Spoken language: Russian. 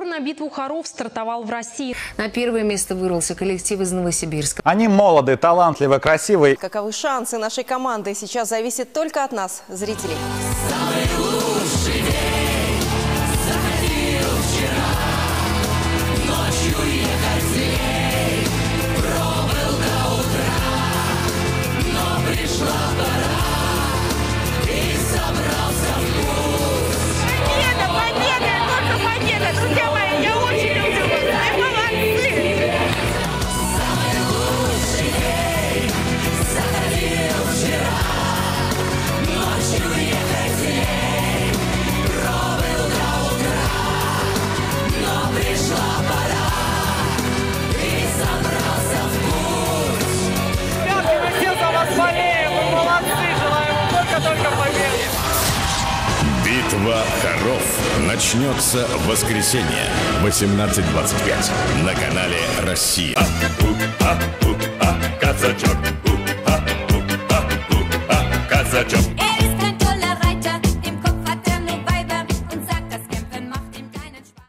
Тур на битву хоров стартовал в России. На первое место вырвался коллектив из Новосибирска. Они молоды, талантливы, красивые. Каковы шансы нашей команды, сейчас зависит только от нас, зрителей. Самый лучший день заходил вчера, ночью ехать злей, пробыл до утра, но пришла пора, и собрался в путь. Победа, победа, только победа, друзья мои, я очень люблю вас, вы молодцы! Самый лучший день заходил вчера, ночью ехать злей, пробыл до утра, но пришла пора, и собрался в путь. Ребятки, мы все за вас болеем, вы молодцы, желаем вам только победы. Битва хоров начнется в воскресенье 18:25 на канале «Россия». Казачок,